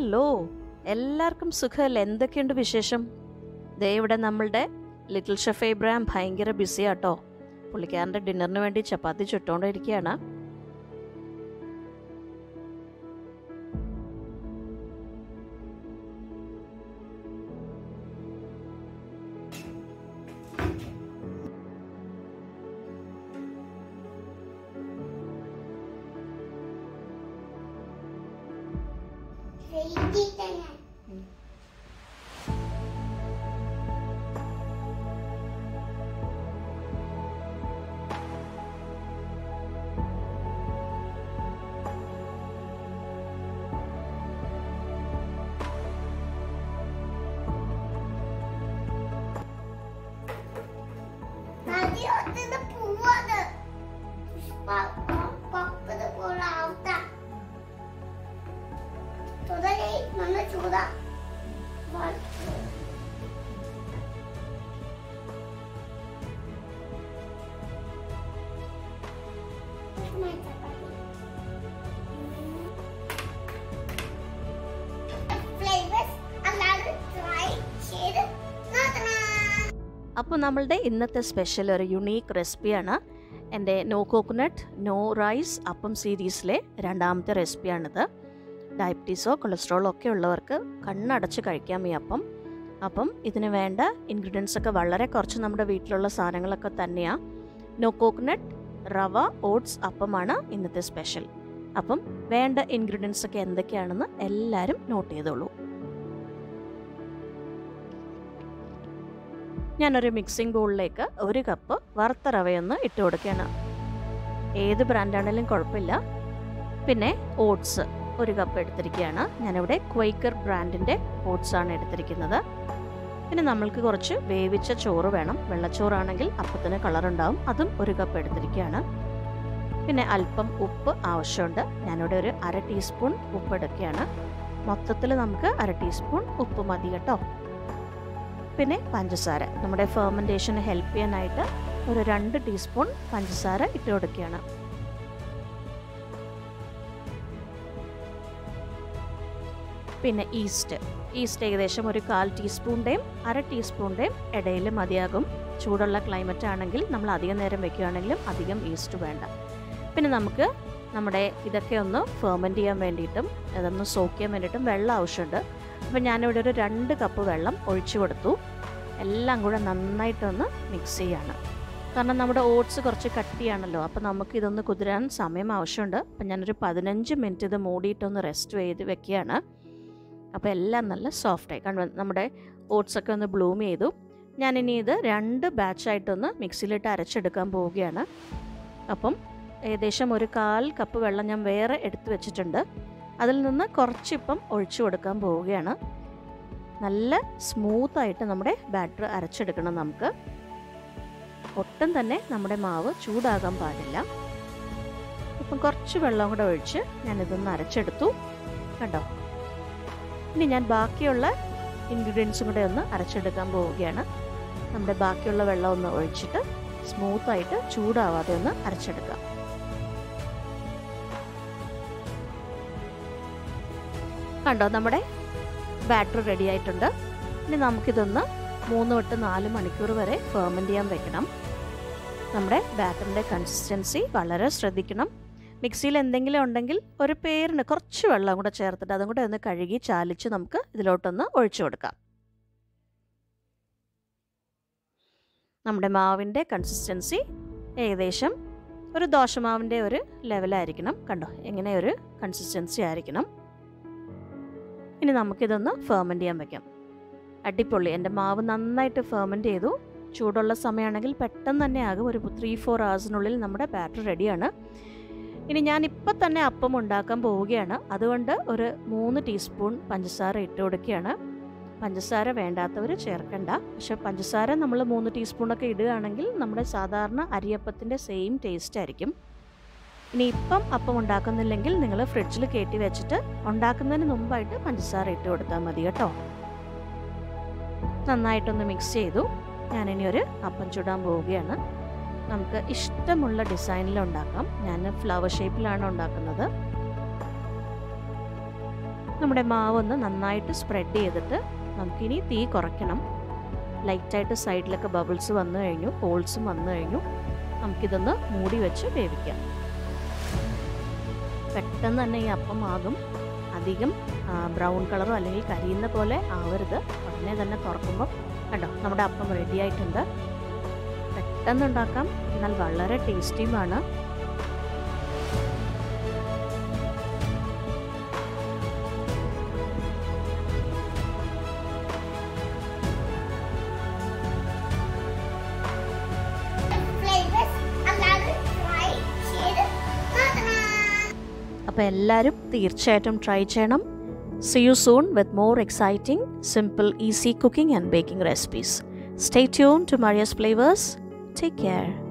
Hello, എല്ലാവർക്കും സുഖമല്ലേ? എന്തൊക്കെയുണ്ട് വിശേഷം? ദേ ഇവിടെ നമ്മളുടെ ലിറ്റിൽ ഷെഫ് എബ്രഹാം ഭയങ്കര ബിസിയാട്ടോ. പുള്ളിക്കാരൻ്റെ ഡിന്നറിന് വേണ്ടി ചപ്പാത്തി ചുട്ടുകൊണ്ടിരിക്കുകയാണ്. അപ്പോൾ നമ്മളുടെ ഇന്നത്തെ സ്പെഷ്യൽ ഒരു യുണീക്ക് റെസിപ്പിയാണ്. എൻ്റെ നോ കോക്കനട്ട് നോ റൈസ് അപ്പം സീരീസിലെ രണ്ടാമത്തെ റെസിപ്പിയാണിത്. ഡയബറ്റീസോ കൊളസ്ട്രോളോ ഒക്കെ ഉള്ളവർക്ക് കണ്ണടച്ച് കഴിക്കാം ഈ അപ്പം ഇതിന് വേണ്ട ഇൻഗ്രീഡിയൻസ് ഒക്കെ വളരെ കുറച്ച് നമ്മുടെ വീട്ടിലുള്ള സാധനങ്ങളൊക്കെ തന്നെയാണ്. നോ കോക്കനട്ട് റവ ഓട്സ് അപ്പമാണ് ഇന്നത്തെ സ്പെഷ്യൽ. അപ്പം വേണ്ട ഇൻഗ്രീഡിയൻസ് ഒക്കെ എന്തൊക്കെയാണെന്ന് എല്ലാവരും നോട്ട് ചെയ്തോളൂ. ഞാനൊരു മിക്സിംഗ് ബൗളിലേക്ക് 1 കപ്പ് വറുത്ത റവയൊന്ന് ഇട്ട് കൊടുക്കുകയാണ്. ഏത് ബ്രാൻഡാണെങ്കിലും കുഴപ്പമില്ല. പിന്നെ ഓട്സ് 1 കപ്പ് എടുത്തിരിക്കുകയാണ്. ഞാനിവിടെ ക്വൈക്കർ ബ്രാൻഡിൻ്റെ ഓട്സാണ് എടുത്തിരിക്കുന്നത്. പിന്നെ നമ്മൾക്ക് കുറച്ച് വേവിച്ച ചോറ് വേണം. വെള്ളച്ചോറാണെങ്കിൽ അപ്പത്തിന് കളറുണ്ടാവും. അതും 1 കപ്പ് എടുത്തിരിക്കുകയാണ്. പിന്നെ അല്പം ഉപ്പ് ആവശ്യമുണ്ട്. ഞാനിവിടെ ഒരു 1/2 ടീസ്പൂൺ ഉപ്പ് എടുക്കുകയാണ്. മൊത്തത്തിൽ നമുക്ക് 1/2 ടീസ്പൂൺ ഉപ്പ് മതി കേട്ടോ. പിന്നെ പഞ്ചസാര, നമ്മുടെ ഫെർമെൻറ്റേഷന് ഹെൽപ്പ് ചെയ്യാനായിട്ട് ഒരു 2 ടീസ്പൂൺ പഞ്ചസാര ഇട്ട് കൊടുക്കുകയാണ്. പിന്നെ ഈസ്റ്റ് ഏകദേശം ഒരു 1/4 ടീസ്പൂണിൻ്റെയും 1/2 ടീസ്പൂണിൻ്റെയും ഇടയിൽ മതിയാകും. ചൂടുള്ള ക്ലൈമറ്റ് ആണെങ്കിൽ നമ്മൾ അധികം നേരം വെക്കുകയാണെങ്കിലും അധികം ഈസ്റ്റ് വേണ്ട. പിന്നെ നമുക്ക് നമ്മുടെ ഇതൊക്കെ ഒന്ന് ഫെർമെൻറ്റ് ചെയ്യാൻ വേണ്ടിയിട്ടും അതൊന്ന് സോക്ക് ചെയ്യാൻ വേണ്ടിയിട്ടും വെള്ളം ആവശ്യമുണ്ട്. അപ്പോൾ ഞാനിവിടെ ഒരു 2 കപ്പ് വെള്ളം ഒഴിച്ചു കൊടുത്തു. എല്ലാം കൂടെ നന്നായിട്ടൊന്ന് മിക്സ് ചെയ്യാണ്. കാരണം നമ്മുടെ ഓട്സ് കുറച്ച് കട്ടിയാണല്ലോ, അപ്പോൾ നമുക്കിതൊന്ന് കുതിരാൻ സമയം ആവശ്യമുണ്ട്. അപ്പം ഞാനൊരു 15 മിനിറ്റ് ഇത് മൂടിയിട്ടൊന്ന് റെസ്റ്റ് ചെയ്ത് വെക്കുകയാണ്. അപ്പോൾ എല്ലാം നല്ല സോഫ്റ്റായി. കാരണം നമ്മുടെ ഓട്സൊക്കെ ഒന്ന് ബ്ലൂം ചെയ്തു. ഞാനിനി ഇത് 2 ബാച്ചായിട്ടൊന്ന് മിക്സിയിലിട്ട് അരച്ചെടുക്കാൻ പോവുകയാണ്. അപ്പം ഏകദേശം ഒരു 1/4 കപ്പ് വെള്ളം ഞാൻ വേറെ എടുത്ത് വെച്ചിട്ടുണ്ട്. അതിൽ നിന്ന് കുറച്ചിപ്പം ഒഴിച്ചു കൊടുക്കാൻ പോവുകയാണ്. നല്ല സ്മൂത്തായിട്ട് നമ്മുടെ ബാറ്റർ അരച്ചെടുക്കണം. നമുക്ക് ഒട്ടും തന്നെ നമ്മുടെ മാവ് ചൂടാകാൻ പാടില്ല. ഇപ്പം കുറച്ച് വെള്ളം കൂടെ ഒഴിച്ച് ഞാനിതൊന്ന് അരച്ചെടുത്തു. കണ്ടോ? ഇനി ഞാൻ ബാക്കിയുള്ള ഇൻഗ്രീഡിയൻസും കൂടെ ഒന്ന് അരച്ചെടുക്കാൻ പോവുകയാണ്. നമ്മുടെ ബാക്കിയുള്ള വെള്ളം ഒന്ന് ഒഴിച്ചിട്ട് സ്മൂത്തായിട്ട് ചൂടാവാതെ ഒന്ന് അരച്ചെടുക്കാം. കണ്ടോ, നമ്മുടെ ബാറ്റർ റെഡി ആയിട്ടുണ്ട്. ഇനി നമുക്കിതൊന്ന് 3 തൊട്ട് 4 മണിക്കൂർ വരെ ഫെർമെൻറ്റ് ചെയ്യാൻ വെക്കണം. നമ്മുടെ ബാറ്ററിൻ്റെ കൺസിസ്റ്റൻസി വളരെ ശ്രദ്ധിക്കണം. മിക്സിയിൽ എന്തെങ്കിലും ഉണ്ടെങ്കിൽ ഒരു പേരിന് കുറച്ച് വെള്ളം കൂടെ ചേർത്തിട്ട് അതും കൂടെ ഒന്ന് കഴുകി ചാലിച്ച് നമുക്ക് ഇതിലോട്ടൊന്ന് ഒഴിച്ചു കൊടുക്കാം. നമ്മുടെ മാവിൻ്റെ കൺസിസ്റ്റൻസി ഏകദേശം ഒരു ദോശമാവിൻ്റെ ഒരു ലെവലായിരിക്കണം. കണ്ടോ, എങ്ങനെ ഒരു കൺസിസ്റ്റൻസി ആയിരിക്കണം. ഇനി നമുക്കിതൊന്ന് ഫെർമെൻറ്റ് ചെയ്യാൻ വയ്ക്കാം. അടിപൊളി, എൻ്റെ മാവ് നന്നായിട്ട് ഫെർമെൻറ്റ് ചെയ്തു. ചൂടുള്ള സമയമാണെങ്കിൽ പെട്ടെന്ന് തന്നെ ആകും. ഒരു 3-4 hours നമ്മുടെ ബാറ്റർ റെഡിയാണ്. ഇനി ഞാനിപ്പോൾ തന്നെ അപ്പം ഉണ്ടാക്കാൻ പോവുകയാണ്. അതുകൊണ്ട് ഒരു 3 ടീസ്പൂൺ പഞ്ചസാര ഇട്ട് കൊടുക്കുകയാണ്. പഞ്ചസാര വേണ്ടാത്തവർ ചേർക്കണ്ട. പക്ഷെ പഞ്ചസാര നമ്മൾ 3 ടീസ്പൂണൊക്കെ ഇടുകയാണെങ്കിൽ നമ്മുടെ സാധാരണ അരിയപ്പത്തിൻ്റെ സെയിം ടേസ്റ്റ് ആയിരിക്കും. ഇനി ഇപ്പം അപ്പം ഉണ്ടാക്കുന്നില്ലെങ്കിൽ നിങ്ങൾ ഫ്രിഡ്ജിൽ കയറ്റി വെച്ചിട്ട് ഉണ്ടാക്കുന്നതിന് മുമ്പായിട്ട് പഞ്ചസാര ഇട്ട് കൊടുത്താൽ മതി കേട്ടോ. നന്നായിട്ടൊന്ന് മിക്സ് ചെയ്തു. ഞാനിനി ഒരു അപ്പം ചുടാൻ പോവുകയാണ്. നമുക്ക് ഇഷ്ടമുള്ള ഡിസൈനിൽ ഉണ്ടാക്കാം. ഞാൻ ഫ്ലവർ ഷേപ്പിലാണ് ഉണ്ടാക്കുന്നത്. നമ്മുടെ മാവ് ഒന്ന് നന്നായിട്ട് സ്പ്രെഡ് ചെയ്തിട്ട് നമുക്കിനി തീ കുറയ്ക്കണം. ലൈറ്റായിട്ട് സൈഡിലൊക്കെ ബബിൾസ് വന്നു കഴിഞ്ഞു, ഹോൾസും വന്നു കഴിഞ്ഞു. നമുക്കിതൊന്ന് മൂടി വെച്ച് വേവിക്കാം. പെട്ടെന്ന് തന്നെ ഈ അപ്പം ആകും. അധികം ബ്രൗൺ കളറോ അല്ലെങ്കിൽ കരിയുന്ന പോലെ ആവരുത്. ഉടനെ തന്നെ തുറക്കുമ്പോൾ കണ്ടോ നമ്മുടെ അപ്പം റെഡി ആയിട്ടുണ്ട്. പെട്ടെന്ന് ഉണ്ടാക്കാം, എന്നാൽ വളരെ ടേസ്റ്റിയുമാണ്. അപ്പോൾ എല്ലാവരും തീർച്ചയായിട്ടും ട്രൈ ചെയ്യണം. See you soon with more exciting, simple, easy cooking and baking recipes. Stay tuned to Maria's Flavors. Take care.